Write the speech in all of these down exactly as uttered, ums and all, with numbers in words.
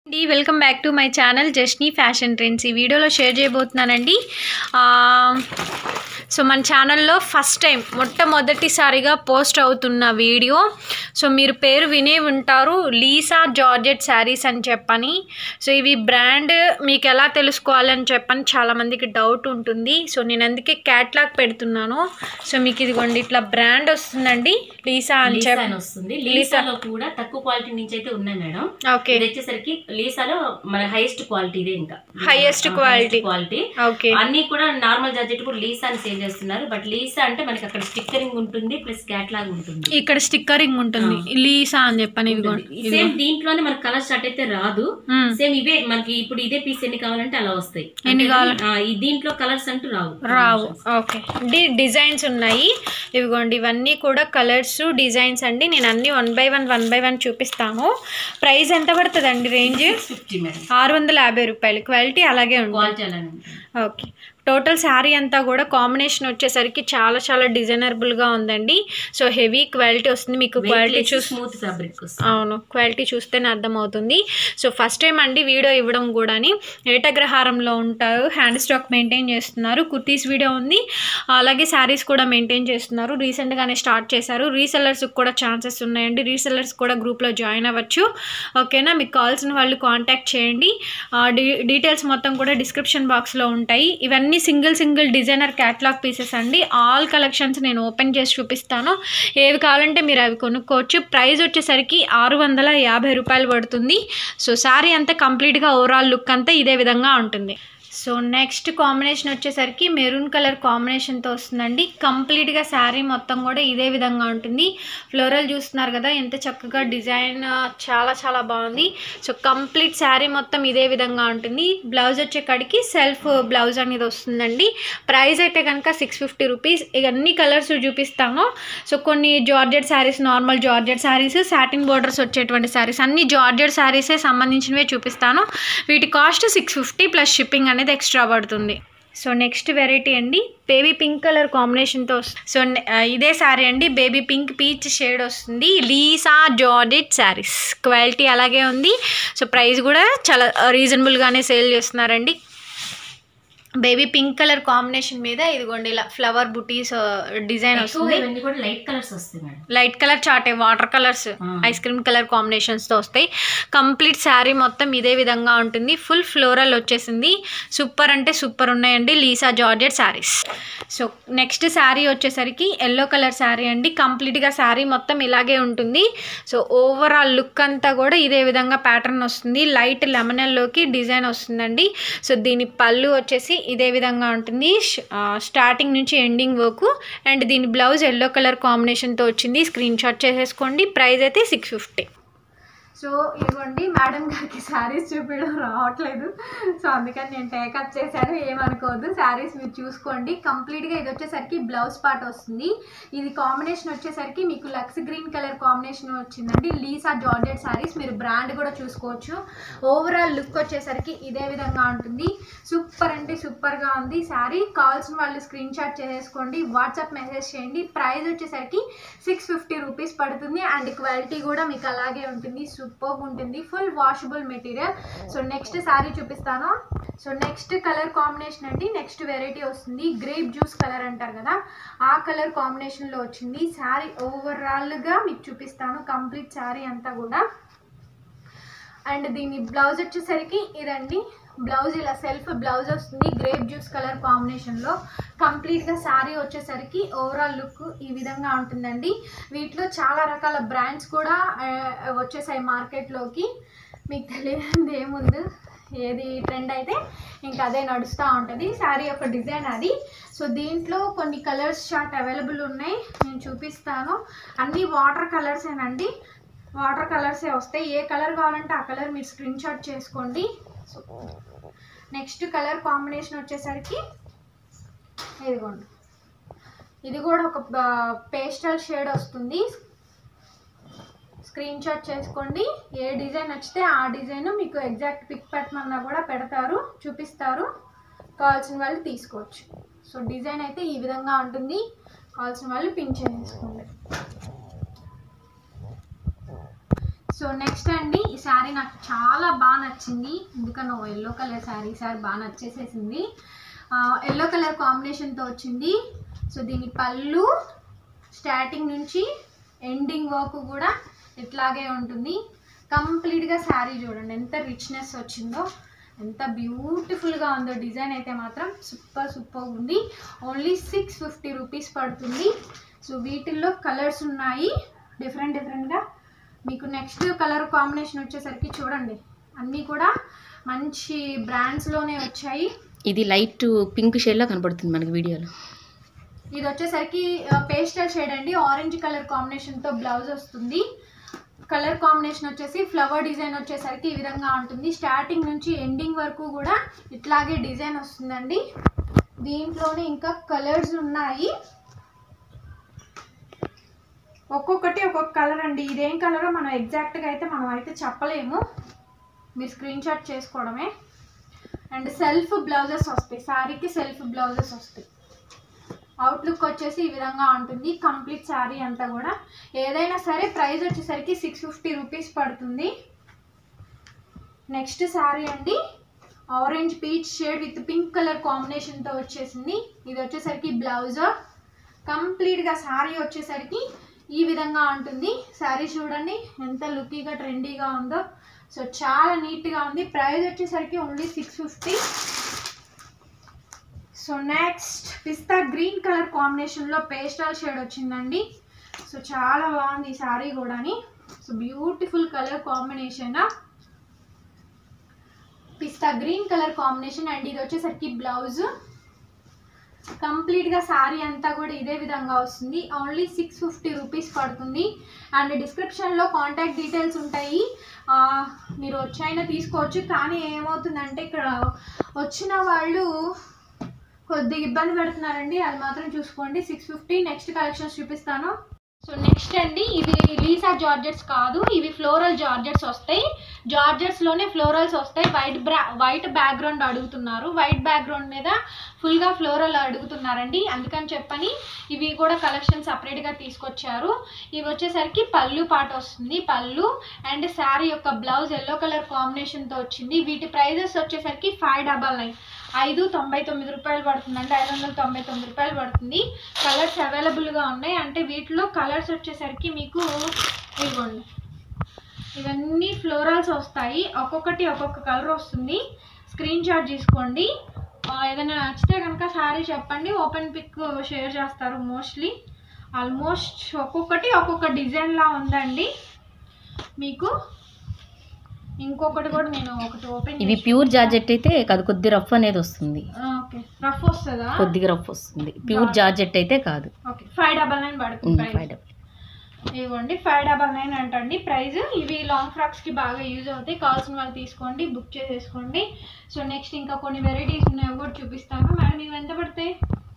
Welcome back to my channel Jasni fashion trends. ఈ వీడియోలో share చేయబోతున్నానండి. సో మన ఛానల్లో ఫస్ట్ టైం మొట్టమొదటిసారిగా పోస్ట్ అవుతున్న వీడియో. సో మీరు పేరు వినే ఉంటారు, లీసా జార్జెట్ శారీస్ అని చెప్పని. సో ఇవి బ్రాండ్ మీకు ఎలా తెలుసుకోవాలని చెప్పని చాలామందికి డౌట్ ఉంటుంది. సో నేను అందుకే క్యాట్లాగ్ పెడుతున్నాను. సో మీకు ఇదిగోండి ఇట్లా బ్రాండ్ వస్తుందండి, లీసా అని చెప్పి వస్తుంది. లీసాలో కూడా తక్కువ క్వాలిటీ నుంచి అయితే ఉన్నాయి మేడం. ఓకే, ఇది వచ్చేసరికి లీసాలో మన హైయెస్ట్ క్వాలిటీ ఇదే, ఇంకా హైయెస్ట్ క్వాలిటీ క్వాలిటీ. ఓకే, అన్ని కూడా నార్మల్ జార్జెట్ కూడా లీసా అని సేల్ చేస్తున్నారు. బట్ లీసా అంటే మనకి అక్కడ స్టిక్కరింగ్ ఉంటుంది, ప్లస్ క్యాట్లాగ్ ఉంటుంది. ఇక్కడ స్టిక్కరింగ్ ఉంటుంది, లీసా అని చెప్పని. సేమ్ దీంట్లోనే మనకి కలర్ స్టార్ట్ అయితే రాదు. సేమ్ ఇవే మనకి ఇప్పుడు ఇదే పీస్ ఎన్ని కావాలంటే అలా వస్తాయి. ఎన్ని కావాలి దీంట్లో కలర్స్ అంటూ రావు రావు ఓకే, డిజైన్స్ ఉన్నాయి. ఇవిగోండి ఇవన్నీ కూడా కలర్స్ డిజైన్స్ అండి. నేను అన్ని one by one one by one చూపిస్తాను. ప్రైస్ ఎంత పడుతుంది అండి? రేంజ్ ఆరు వందల యాభై రూపాయలు. క్వాలిటీ అలాగే ఉంటుంది. ఓకే, టోటల్ శారీ అంతా కూడా కాంబినేషన్ వచ్చేసరికి చాలా చాలా డిజైనరబుల్గా ఉందండి. సో హెవీ క్వాలిటీ వస్తుంది. మీకు క్వాలిటీ చూసి స్మూత్ ఫ్యాబ్రిక్, అవును, క్వాలిటీ చూస్తేనే అర్థమవుతుంది. సో ఫస్ట్ టైం అండి వీడియో ఇవ్వడం కూడా. ఏటగ్రహారంలో ఉంటారు, హ్యాండ్ స్టాక్ మెయింటైన్ చేస్తున్నారు, కుర్తీస్ వీడియో ఉంది, అలాగే శారీస్ కూడా మెయింటైన్ చేస్తున్నారు. రీసెంట్గానే స్టార్ట్ చేశారు. రీసెల్లర్స్కి కూడా ఛాన్సెస్ ఉన్నాయండి. రీసెల్లర్స్ కూడా గ్రూప్లో జాయిన్ అవ్వచ్చు. ఓకేనా, మీకు కావాల్సిన వాళ్ళు కాంటాక్ట్ చేయండి. డీ డీటెయిల్స్ మొత్తం కూడా డిస్క్రిప్షన్ బాక్స్లో ఉంటాయి. ఇవన్నీ single single designer catalogue pieces అండి. ఆల్ కలెక్షన్స్ నేను ఓపెన్ చేసి చూపిస్తాను. ఏవి కావాలంటే మీరు అవి కొనుక్కోవచ్చు. ప్రైస్ వచ్చేసరికి ఆరు వందల యాభై రూపాయలు పడుతుంది. సో శారీ అంతా కంప్లీట్గా ఓవరాల్ లుక్ అంతా ఇదే విధంగా ఉంటుంది. సో నెక్స్ట్ కాంబినేషన్ వచ్చేసరికి మెరూన్ కలర్ కాంబినేషన్తో వస్తుందండి. కంప్లీట్గా శారీ మొత్తం కూడా ఇదే విధంగా ఉంటుంది. ఫ్లోరల్ చూస్తున్నారు కదా, ఎంత చక్కగా డిజైన్, చాలా చాలా బాగుంది. సో కంప్లీట్ శారీ మొత్తం ఇదే విధంగా ఉంటుంది. బ్లౌజ్ వచ్చే కాడికి సెల్ఫ్ బ్లౌజ్ అనేది వస్తుందండి. ప్రైస్ అయితే కనుక సిక్స్ ఫిఫ్టీ రూపీస్. ఇవన్నీ కలర్స్ చూపిస్తాను. సో కొన్ని georgette saris, normal georgette saris, satin borders వచ్చేటువంటి శారీస్, అన్ని జార్జెట్ శారీసే సంబంధించినవే చూపిస్తాను. వీటి cost six fifty plus shipping అనేది ఎక్స్ట్రా పడుతుంది. సో నెక్స్ట్ వెరైటీ అండి, బేబీ పింక్ కలర్ కాంబినేషన్తో వస్తుంది. సో ఇదే శారీ అండి, బేబీ పింక్ పీచ్ షేడ్ వస్తుంది. లీసా జార్జెట్ శారీస్, క్వాలిటీ అలాగే ఉంది. సో ప్రైస్ కూడా చాలా రీజనబుల్గానే సేల్ చేస్తున్నారండి. బేబీ పింక్ కలర్ కాంబినేషన్ మీద ఇదిగోండి ఇలా ఫ్లవర్ బుటీస్ డిజైన్ వస్తుంది. లైట్ కలర్స్ వస్తాయి, లైట్ కలర్ చాటే, water colours, ice cream colour కాంబినేషన్స్తో వస్తాయి. కంప్లీట్ శారీ మొత్తం ఇదే విధంగా ఉంటుంది. ఫుల్ ఫ్లోరల్ వచ్చేసింది. సూపర్ అంటే సూపర్ ఉన్నాయండి Lisa georgette saris. So next sari వచ్చేసరికి ఎల్లో కలర్ శారీ అండి. కంప్లీట్గా శారీ మొత్తం ఇలాగే ఉంటుంది. సో ఓవరాల్ లుక్ అంతా కూడా ఇదే విధంగా ప్యాటర్న్ వస్తుంది. లైట్ లెమనల్లోకి డిజైన్ వస్తుందండి. సో దీని పళ్ళు వచ్చేసి ఇదే విధంగా ఉంటుంది, స్టార్టింగ్ నుంచి ఎండింగ్ వరకు. అండ్ దీని బ్లౌజ్ ఎల్లో కలర్ కాంబినేషన్తో వచ్చింది. స్క్రీన్ షాట్ చేసేసుకోండి. ప్రైస్ అయితే సిక్స్ ఫిఫ్టీ. సో ఇవ్వండి, మేడం గారికి శారీస్ చూపించడం రావట్లేదు. సో అందుకని నేను టేకప్ చేశాను, ఏమనుకోవద్దు. శారీస్ మీరు చూసుకోండి. కంప్లీట్గా ఇది వచ్చేసరికి బ్లౌజ్ పార్ట్ వస్తుంది. ఇది కాంబినేషన్ వచ్చేసరికి మీకు లక్స్ గ్రీన్ కలర్ కాంబినేషన్ వచ్చిందండి. లీసా జార్జెట్ శారీస్, మీరు బ్రాండ్ కూడా చూసుకోవచ్చు. ఓవరాల్ లుక్ వచ్చేసరికి ఇదే విధంగా ఉంటుంది. సూపర్ అంటే సూపర్గా ఉంది శారీ. కావాల్సిన వాళ్ళు స్క్రీన్ షాట్ చేసేసుకోండి, వాట్సాప్ మెసేజ్ చేయండి. ప్రైస్ వచ్చేసరికి సిక్స్ ఫిఫ్టీ రూపీస్ పడుతుంది. అండ్ క్వాలిటీ కూడా మీకు అలాగే ఉంటుంది, సూపర్ ఉంటుంది. Full washable material. So next sari చూపిస్తాను. సో నెక్స్ట్ కలర్ కాంబినేషన్ అండి, నెక్స్ట్ వెరైటీ వస్తుంది. గ్రేప్ జ్యూస్ కలర్ అంటారు కదా, ఆ కలర్ కాంబినేషన్లో వచ్చింది. శారీ ఓవరాల్గా మీకు చూపిస్తాను, కంప్లీట్ శారీ అంతా కూడా. అండ్ దీని బ్లౌజ్ వచ్చేసరికి ఇదండి, బ్లౌజ్ ఇలా సెల్ఫ్ బ్లౌజ్ వస్తుంది. గ్రేప్ జ్యూస్ కలర్ కాంబినేషన్లో కంప్లీట్గా శారీ వచ్చేసరికి ఓవరాల్ లుక్ ఈ విధంగా ఉంటుందండి. వీటిలో చాలా రకాల బ్రాండ్స్ కూడా వచ్చేసాయి మార్కెట్లోకి. మీకు తెలియదు ఏముంది, ఏది ట్రెండ్ అయితే ఇంకా అదే నడుస్తూ ఉంటుంది. శారీ యొక్క డిజైన్ అది. సో దీంట్లో కొన్ని కలర్స్ చార్ట్ అవైలబుల్ ఉన్నాయి, నేను చూపిస్తాను. అన్నీ వాటర్ కలర్సేనండి, వాటర్ కలర్సే వస్తాయి. ఏ కలర్ కావాలంటే ఆ కలర్ మీరు స్క్రీన్ షాట్ చేసుకోండి. సో నెక్స్ట్ కలర్ కాంబినేషన్ వచ్చేసరికి ఇదిగోండి, ఇది కూడా ఒక పేస్టల్ షేడ్ వస్తుంది. స్క్రీన్ షాట్ చేసుకోండి. ఏ డిజైన్ నచ్చితే ఆ డిజైన్ మీకు ఎగ్జాక్ట్ పిక్ పెట్టమన్నా కూడా పెడతారు, చూపిస్తారు. కావాల్సిన వాళ్ళు తీసుకోవచ్చు. సో డిజైన్ అయితే ఈ విధంగా ఉంటుంది. కావాల్సిన వాళ్ళు పిన్ చేసేసుకోండి. సో నెక్స్ట్ అండి ఈ శారీ నాకు చాలా బాగా నచ్చింది, ఎందుకనో ఎల్లో కలర్ శారీ సారీ బాగా నచ్చేసేసింది. ఎల్లో కలర్ కాంబినేషన్తో వచ్చింది. సో దీని పళ్ళు స్టార్టింగ్ నుంచి ఎండింగ్ వరకు కూడా ఇట్లాగే ఉంటుంది. కంప్లీట్గా శారీ చూడండి ఎంత రిచ్నెస్ వచ్చిందో, ఎంత బ్యూటిఫుల్గా ఉందో. డిజైన్ అయితే మాత్రం సూపర్ సూపర్ ఉంది. ఓన్లీ సిక్స్ ఫిఫ్టీ రూపీస్ పడుతుంది. సో వీటిల్లో కలర్స్ ఉన్నాయి డిఫరెంట్ డిఫరెంట్గా. మీకు నెక్స్ట్ కలర్ కాంబినేషన్ వచ్చేసరికి చూడండి అన్నీ కూడా మంచి బ్రాండ్స్లోనే వచ్చాయి. ఇది లైట్ పింక్ షేడ్లో కనపడుతుంది మనకి వీడియోలో. ఇది వచ్చేసరికి పేస్టల్ షేడ్ అండి, ఆరెంజ్ కలర్ కాంబినేషన్తో బ్లౌజ్ వస్తుంది. కలర్ కాంబినేషన్ వచ్చేసి ఫ్లవర్ డిజైన్ వచ్చేసరికి ఈ విధంగా ఉంటుంది. స్టార్టింగ్ నుంచి ఎండింగ్ వరకు కూడా ఇట్లాగే డిజైన్ వస్తుందండి. దీంట్లోనే ఇంకా కలర్స్ ఉన్నాయి, ఒక్కొక్కటి ఒక్కొక్క కలర్ అండి. ఇదేం కలరో మనం ఎగ్జాక్ట్గా అయితే మనం అయితే చెప్పలేము, మీరు స్క్రీన్ షాట్ చేసుకోవడమే. అండ్ సెల్ఫ్ బ్లౌజెస్ వస్తాయి, శారీకి సెల్ఫ్ బ్లౌజెస్ వస్తాయి. అవుట్లుక్ వచ్చేసి ఈ విధంగా ఉంటుంది కంప్లీట్ శారీ అంతా కూడా. ఏదైనా సరే ప్రైస్ వచ్చేసరికి సిక్స్ ఫిఫ్టీ రూపీస్ పడుతుంది. నెక్స్ట్ శారీ అండి orange peach shade with pink colour కాంబినేషన్తో వచ్చేసింది. ఇది వచ్చేసరికి బ్లౌజ్. కంప్లీట్గా శారీ వచ్చేసరికి ఈ విధంగా ఉంటుంది. శారీ చూడండి ఎంత లుకీగా ట్రెండీగా ఉందో. సో చాలా నీట్గా ఉంది. ప్రైస్ వచ్చేసరికి only six fifty. So next పిస్తా గ్రీన్ కలర్ కాంబినేషన్లో పేస్టల్ షేడ్ వచ్చిందండి. సో చాలా బాగుంది ఈ శారీ కూడాని. సో బ్యూటిఫుల్ కలర్ కాంబినేషన్, పిస్తా గ్రీన్ కలర్ కాంబినేషన్. అండ్ ఇది వచ్చేసరికి బ్లౌజ్. కంప్లీట్గా శారీ అంతా కూడా ఇదే విధంగా వస్తుంది. ఓన్లీ సిక్స్ ఫిఫ్టీ రూపీస్ పడుతుంది. అండ్ డిస్క్రిప్షన్లో కాంటాక్ట్ డీటెయిల్స్ ఉంటాయి, మీరు వచ్చైనా తీసుకోవచ్చు. కానీ ఏమవుతుందంటే ఇక్కడ వచ్చిన వాళ్ళు కొద్దిగా ఇబ్బంది పెడుతున్నారండి, అది మాత్రం చూసుకోండి. Six fifty. నెక్స్ట్ కలెక్షన్స్ చూపిస్తాను. సో నెక్స్ట్ అండి ఇవి లీసా జార్జెట్స్ కాదు, ఇవి ఫ్లోరల్ జార్జెట్స్ వస్తాయి. జార్జెట్స్లోనే ఫ్లోరల్స్ వస్తాయి. వైట్ బ్రా వైట్ బ్యాక్గ్రౌండ్ అడుగుతున్నారు, వైట్ బ్యాక్గ్రౌండ్ మీద ఫుల్గా ఫ్లోరల్ అడుగుతున్నారండి, అందుకని చెప్పని ఇవి కూడా కలెక్షన్ సపరేట్గా తీసుకొచ్చారు. ఇవి వచ్చేసరికి పళ్ళు పాట వస్తుంది, పళ్ళు అండ్ శారీ యొక్క బ్లౌజ్ ఎల్లో కలర్ కాంబినేషన్తో వచ్చింది. వీటి ప్రైజెస్ వచ్చేసరికి ఫైవ్ డబల్ నైన్ ఐదు తొంభై తొమ్మిది రూపాయలు పడుతుందండి, ఐదు వందల తొంభై తొమ్మిది రూపాయలు పడుతుంది. కలర్స్ అవైలబుల్గా ఉన్నాయి. అంటే వీటిలో కలర్స్ వచ్చేసరికి మీకు ఇవ్వండి ఇవన్నీ ఫ్లోరల్స్ వస్తాయి, ఒక్కొక్కటి ఒక్కొక్క కలర్ వస్తుంది. స్క్రీన్ షాట్ తీసుకోండి. ఏదైనా నచ్చితే కనుక శారీ చెప్పండి, ఓపెన్ పిక్ షేర్ చేస్తారు. మోస్ట్లీ ఆల్మోస్ట్ ఒక్కొక్కటి ఒక్కొక్క డిజైన్లా ఉందండి. మీకు ఇంకొకటి కూడా నేను ఒకటి ఓపెన్, ఇవి ప్యూర్ జార్జెట్ అయితే కాదు, కొద్ది రఫ్ అనేది వస్తుంది. ఓకే రఫ్ వస్తుందా? కొద్దిగా రఫ్ వస్తుంది, ప్యూర్ జార్జెట్ అయితే కాదు. ఓకే ఫైవ్ డబల్ నైన్ పడుతుంది. ఇవ్వండి ఫైవ్ డబల్ నైన్ అంటండి ప్రైస్. ఇవి లాంగ్ ఫ్రాక్స్కి బాగా యూజ్ అవుతాయి, కావాల్సిన వాళ్ళు తీసుకోండి, బుక్ చేసేసుకోండి. సో నెక్స్ట్ ఇంకా కొన్ని వెరైటీస్ ఉన్నాయి కూడా చూపిస్తాను. మేడం ఇవి ఎంత పడతాయి?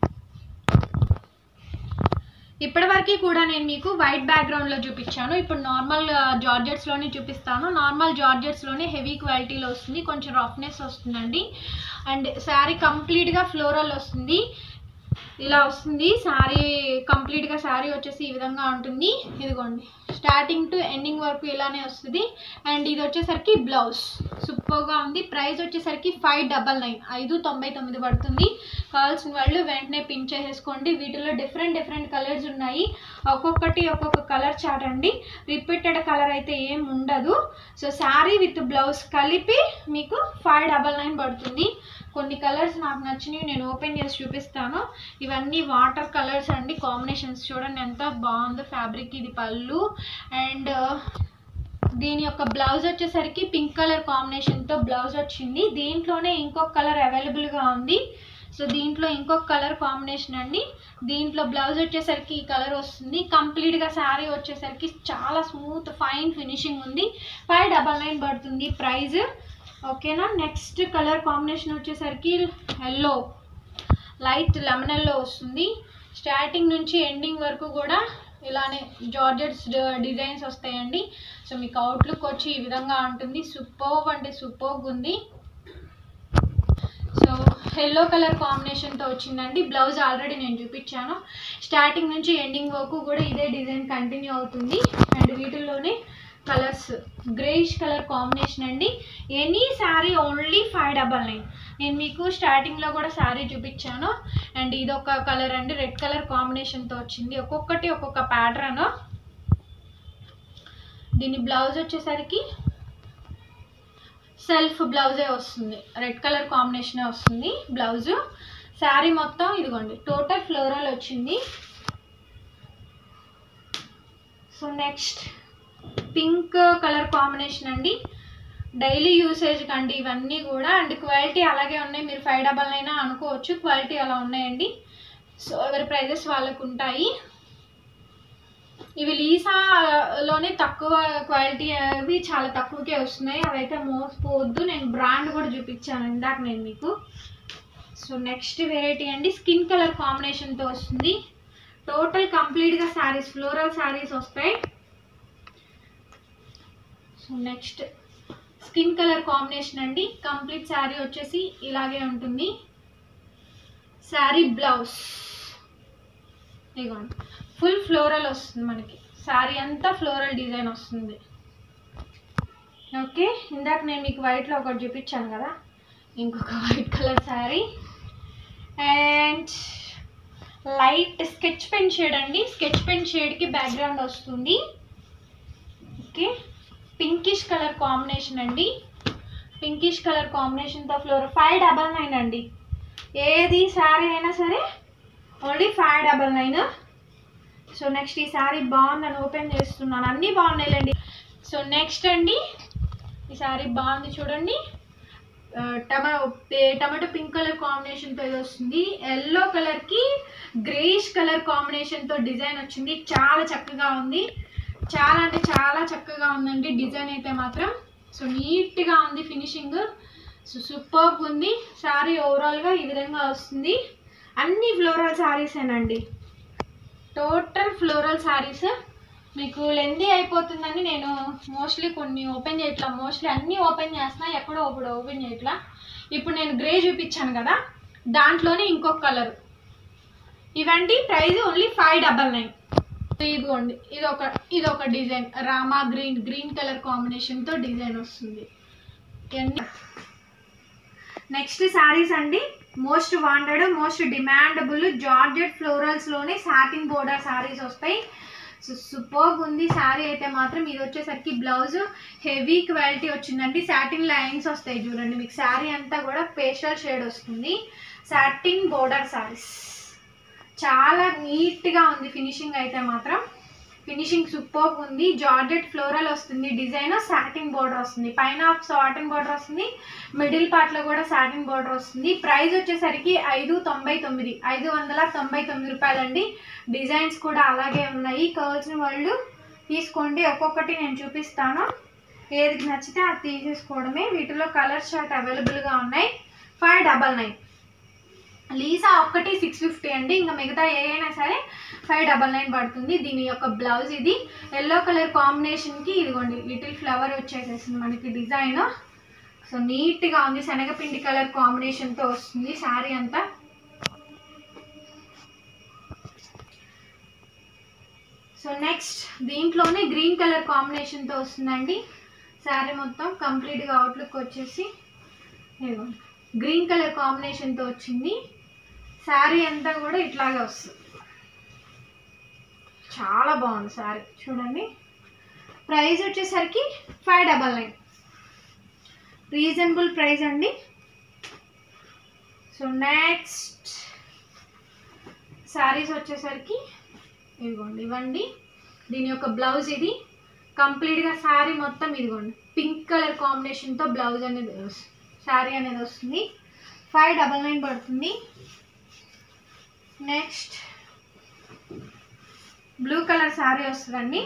ఇప్పటివరకు కూడా నేను మీకు వైట్ బ్యాక్గ్రౌండ్లో చూపించాను, ఇప్పుడు నార్మల్ జార్జెట్స్లోనే చూపిస్తాను. నార్మల్ జార్జెట్స్లోనే హెవీ క్వాలిటీలో వస్తుంది, కొంచెం రఫ్నెస్ వస్తుందండి. అండ్ శారీ కంప్లీట్గా ఫ్లోరల్ వస్తుంది, ఇలా వస్తుంది శారీ. కంప్లీట్గా శారీ వచ్చేసి ఈ విధంగా ఉంటుంది. ఇదిగోండి స్టార్టింగ్ టు ఎండింగ్ వరకు ఇలానే వస్తుంది. అండ్ ఇది వచ్చేసరికి బ్లౌజ్ సూపర్గా ఉంది. ప్రైస్ వచ్చేసరికి ఫైవ్ డబల్ నైన్ ఐదు తొంభై తొమ్మిది పడుతుంది. కావాల్సిన వాళ్ళు వెంటనే పిన్ చేసేసుకోండి. వీటిలో డిఫరెంట్ డిఫరెంట్ కలర్స్ ఉన్నాయి, ఒక్కొక్కటి ఒక్కొక్క కలర్ చార్ట్ అండి. రిపీటెడ్ కలర్ అయితే ఏం ఉండదు. సో శారీ విత్ బ్లౌజ్ కలిపి మీకు ఫైవ్ డబల్ నైన్ పడుతుంది. కొన్ని కలర్స్ నాకు నచ్చినవి నేను ఓపెన్ చేసి చూపిస్తాను. ఇవన్నీ వాటర్ కలర్స్ అండి, కాంబినేషన్స్ చూడండి ఎంత బాగుందో ఫ్యాబ్రిక్. ఇది పళ్ళు అండ్ దీని యొక్క బ్లౌజ్ వచ్చేసరికి పింక్ కలర్ కాంబినేషన్తో బ్లౌజ్ వచ్చింది. దీంట్లోనే ఇంకొక కలర్ అవైలబుల్గా ఉంది. సో దీంట్లో ఇంకొక కలర్ కాంబినేషన్ అండి. దీంట్లో బ్లౌజ్ వచ్చేసరికి ఈ కలర్ వస్తుంది. కంప్లీట్గా శారీ వచ్చేసరికి చాలా స్మూత్ ఫైన్ ఫినిషింగ్ ఉంది. ఫైవ్ డబల్ నైన్ పడుతుంది ప్రైజ్. ఓకేనా. నెక్స్ట్ కలర్ కాంబినేషన్ వచ్చేసరికి ఎల్లో, లైట్ లెమన్ ఎల్లో వస్తుంది. స్టార్టింగ్ నుంచి ఎండింగ్ వరకు కూడా ఇలానే జార్జెట్స్ డిజైన్స్ వస్తాయండి. సో మీకు అవుట్లుక్ వచ్చి ఈ విధంగా ఉంటుంది. సూపర్బ్ అంటే సూపర్బ్ ఉంది. సో ఎల్లో కలర్ కాంబినేషన్తో వచ్చిందండి. బ్లౌజ్ ఆల్రెడీ నేను చూపించాను. స్టార్టింగ్ నుంచి ఎండింగ్ వరకు కూడా ఇదే డిజైన్ కంటిన్యూ అవుతుంది. అండ్ వీటిల్లోనే కలర్స్ గ్రేయిష్ కలర్ కాంబినేషన్ అండి. Any sari only five double nine. నేను మీకు స్టార్టింగ్లో కూడా శారీ చూపించాను. అండ్ ఇదొక కలర్ అండి, రెడ్ కలర్ కాంబినేషన్తో వచ్చింది. ఒక్కొక్కటి ఒక్కొక్క ప్యాటర్న్. దీని బ్లౌజ్ వచ్చేసరికి సెల్ఫ్ బ్లౌజే వస్తుంది, రెడ్ కలర్ కాంబినేషనే వస్తుంది బ్లౌజు. శారీ మొత్తం ఇదిగోండి టోటల్ ఫ్లోరల్ వచ్చింది. So next pink colour combination అండి. డైలీ యూసేజ్ కండి ఇవన్నీ కూడా. అండ్ క్వాలిటీ అలాగే ఉన్నాయి. మీరు ఫైవ్ డబల్ నైన్ అనుకోవచ్చు, క్వాలిటీ అలా ఉన్నాయండి. సో ఎవరి ప్రైజెస్ వాళ్ళకు ఉంటాయి. ఇవి లీసాలోనే తక్కువ క్వాలిటీ అవి చాలా తక్కువకే వస్తున్నాయి. అవైతే మోసపోవద్దు. నేను బ్రాండ్ కూడా చూపించాను ఇందాక నేను మీకు. సో నెక్స్ట్ వెరైటీ అండి, స్కిన్ కలర్ కాంబినేషన్తో వస్తుంది. టోటల్ కంప్లీట్గా శారీస్ ఫ్లోరల్ శారీస్ వస్తాయి. So next skin colour combination అండి. కంప్లీట్ శారీ వచ్చేసి ఇలాగే ఉంటుంది. శారీ బ్లౌజ్ ఇదిగోండి ఫుల్ ఫ్లోరల్ వస్తుంది మనకి. శారీ అంతా ఫ్లోరల్ డిజైన్ వస్తుంది. ఓకే, ఇందాక నేను మీకు వైట్లో ఒకటి చూపించాను కదా, ఇంకొక white colour sari. And light sketch pen shade అండి. స్కెచ్ పెన్ షేడ్కి బ్యాక్గ్రౌండ్ వస్తుంది. ఓకే, పింకిష్ కలర్ కాంబినేషన్ అండి. పింకిష్ కలర్ కాంబినేషన్తో ఫ్లోర్ ఫైవ్ డబల్ నైన్ అండి. ఏది శారీ అయినా సరే only five double nine. So next ఈ శారీ బాగుందని ఓపెన్ చేస్తున్నాను. అన్నీ బాగున్నాయిలేండి. సో నెక్స్ట్ అండి ఈ శారీ బాగుంది చూడండి. టమా టమాటో పింక్ కలర్ కాంబినేషన్తో ఇది వస్తుంది. ఎల్లో కలర్కి గ్రేయిష్ కలర్ కాంబినేషన్తో డిజైన్ వచ్చింది. చాలా చక్కగా ఉంది. చాలా అంటే చాలా చక్కగా ఉందండి డిజైన్ అయితే మాత్రం. సో నీట్గా ఉంది ఫినిషింగ్. సో సూపర్గా ఉంది. శారీ ఓవరాల్గా ఈ విధంగా వస్తుంది. అన్ని ఫ్లోరల్ శారీసేనండి, టోటల్ ఫ్లోరల్ శారీస్. మీకు లెందీ అయిపోతుందని నేను మోస్ట్లీ కొన్ని ఓపెన్ చేయట్లా. మోస్ట్లీ అన్నీ ఓపెన్ చేస్తున్నా, ఎక్కడో ఒకటి ఓపెన్ చేయట్లా. ఇప్పుడు నేను గ్రే చూపించాను కదా, దాంట్లోనే ఇంకొక కలర్. ఇవండి price only five double nine. ఇదిగోండి ఇదొక ఇదొక design, Rama green green colour కాంబినేషన్తో డిజైన్ వస్తుంది. ఇవన్నీ నెక్స్ట్ శారీస్ అండి. Most wanted most demandable georgette ఫ్లోరల్స్లోనే సాటిన్ బోర్డర్ శారీస్ వస్తాయి. సో సూపర్గా ఉంది శారీ అయితే మాత్రం. ఇది వచ్చేసరికి బ్లౌజ్ హెవీ క్వాలిటీ వచ్చిందండి. సాటిన్ లైన్స్ వస్తాయి చూడండి. మీకు శారీ అంతా కూడా పేస్టల్ షేడ్ వస్తుంది. సాటిన్ బోర్డర్ శారీస్ చాలా నీట్గా ఉంది ఫినిషింగ్ అయితే మాత్రం. ఫినిషింగ్ సూపర్గా ఉంది. జార్జెట్ ఫ్లోరల్ వస్తుంది డిజైన్. సాటిన్ బోర్డర్ వస్తుంది. పైన సాటిన్ బోర్డర్ వస్తుంది, మిడిల్ పార్ట్లో కూడా సాటిన్ బోర్డర్ వస్తుంది. ప్రైస్ వచ్చేసరికి ఐదు తొంభై తొమ్మిది ఐదు వందల తొంభై తొమ్మిది రూపాయలండి. డిజైన్స్ కూడా అలాగే ఉన్నాయి. కావాల్సిన వాళ్ళు తీసుకోండి. ఒక్కొక్కటి నేను చూపిస్తాను. ఏది నచ్చితే అది తీసేసుకోవడమే. వీటిలో కలర్ షార్ట్ అవైలబుల్గా ఉన్నాయి. Five double nine. లీసా ఒక్కటి సిక్స్ ఫిఫ్టీ అండి. ఇంకా మిగతా ఏ అయినా సరే ఫైవ్ డబల్ నైన్ పడుతుంది. దీని యొక్క బ్లౌజ్ ఇది ఎల్లో కలర్ కాంబినేషన్కి ఇదిగోండి లిటిల్ ఫ్లవర్ వచ్చేసేసింది మనకి డిజైన్. సో నీట్గా ఉంది. శనగపిండి కలర్ కాంబినేషన్తో వస్తుంది శారీ అంతా. సో నెక్స్ట్ దీంట్లోనే గ్రీన్ కలర్ కాంబినేషన్తో వస్తుందండి శారీ మొత్తం. కంప్లీట్గా అవుట్లుక్ వచ్చేసి ఇదిగోండి గ్రీన్ కలర్ కాంబినేషన్తో వచ్చింది. శారీ అంతా కూడా ఇట్లాగే వస్తుంది. చాలా బాగుంది శారీ చూడండి. ప్రైస్ వచ్చేసరికి five double nine reasonable price అండి. సో నెక్స్ట్ శారీస్ వచ్చేసరికి ఇదిగోండి ఇవ్వండి. దీని యొక్క బ్లౌజ్ ఇది కంప్లీట్గా శారీ మొత్తం ఇదిగోండి పింక్ కలర్ కాంబినేషన్తో బ్లౌజ్ అనేది శారీ అనేది వస్తుంది. ఫైవ్ డబల్ నైన్ పడుతుంది. నెక్స్ట్ బ్లూ కలర్ శారీ వస్తుందండి.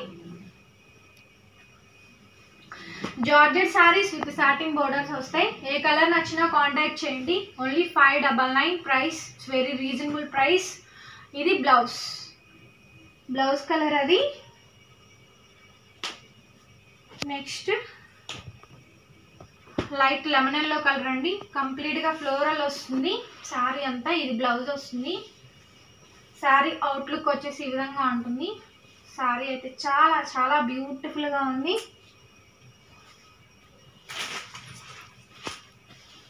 Georgette saris with satin borders వస్తాయి. ఏ కలర్ నచ్చినా కాంటాక్ట్ చేయండి. Only five double nine price. It's very reasonable price. ఇది బ్లౌజ్ బ్లౌజ్ కలర్ అది. Next light lemon yellow colour అండి. కంప్లీట్గా ఫ్లోరల్ వస్తుంది శారీ అంతా. ఇది బ్లౌజ్ వస్తుంది. శారీ అవుట్లుక్ వచ్చేసి ఈ విధంగా ఉంటుంది. శారీ అయితే చాలా చాలా బ్యూటిఫుల్గా ఉంది.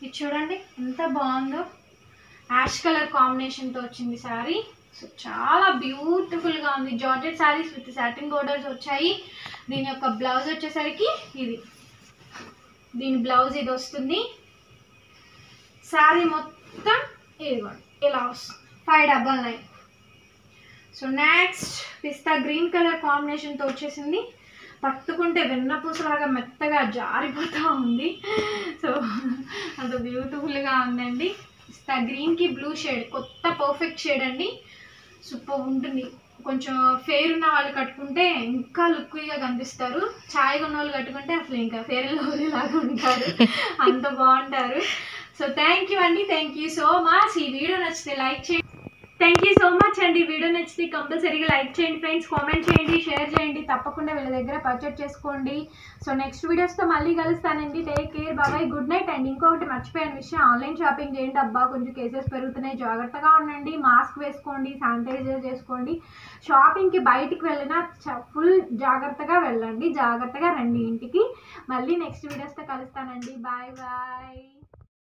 ఇది చూడండి ఎంత బాగుందో, యాష్ కలర్ కాంబినేషన్తో వచ్చింది శారీ. సో చాలా బ్యూటిఫుల్గా ఉంది. Georgette saris with satin borders వచ్చాయి. దీని యొక్క బ్లౌజ్ వచ్చేసరికి ఇది, దీని బ్లౌజ్ ఇది వస్తుంది. శారీ మొత్తం ఇదిగోండి ఇలా వస్తుంది, five double nine. So next పిస్తా గ్రీన్ కలర్ కాంబినేషన్తో వచ్చేసింది. పట్టుకుంటే వెన్నపూసలాగా మెత్తగా జారిపోతూ ఉంది. సో అంత బ్యూటిఫుల్గా ఉందండి. పిస్తా గ్రీన్కి బ్లూ షేడ్, కొత్త పర్ఫెక్ట్ షేడ్ అండి. సూపర్ ఉంటుంది. కొంచెం ఫేర్ ఉన్న వాళ్ళు కట్టుకుంటే ఇంకా లుక్గా కనిపిస్తారు. ఛాయ్గా ఉన్న వాళ్ళు కట్టుకుంటే అసలు ఇంకా ఫేర్ అండ్ లవ్లీ లాగా ఉంటారు, అంత బాగుంటారు. సో థ్యాంక్ యూ అండి, థ్యాంక్ యూ సో మచ్. ఈ వీడియో నచ్చితే లైక్ చేయండి. థ్యాంక్ యూ సో మచ్ అండి. వీడియో నచ్చితే కంపల్సరీగా లైక్ చేయండి ఫ్రెండ్స్, కామెంట్ చేయండి, షేర్ చేయండి. తప్పకుండా వీళ్ళ దగ్గర పర్చేట్ చేసుకోండి. సో నెక్స్ట్ వీడియోస్తో మళ్ళీ కలుస్తానండి. Take care, bye bye, good night. And ఇంకొకటి మర్చిపోయిన విషయం, ఆన్లైన్ షాపింగ్ చేయండి. అబ్బా కొంచెం కేసెస్ పెరుగుతున్నాయి, జాగ్రత్తగా ఉండండి. మాస్క్ వేసుకోండి, శానిటైజర్ చేసుకోండి. షాపింగ్కి బయటికి వెళ్ళినా ఫుల్ జాగ్రత్తగా వెళ్ళండి, జాగ్రత్తగా రండి ఇంటికి. మళ్ళీ నెక్స్ట్ వీడియోస్తో కలుస్తానండి. Bye bye.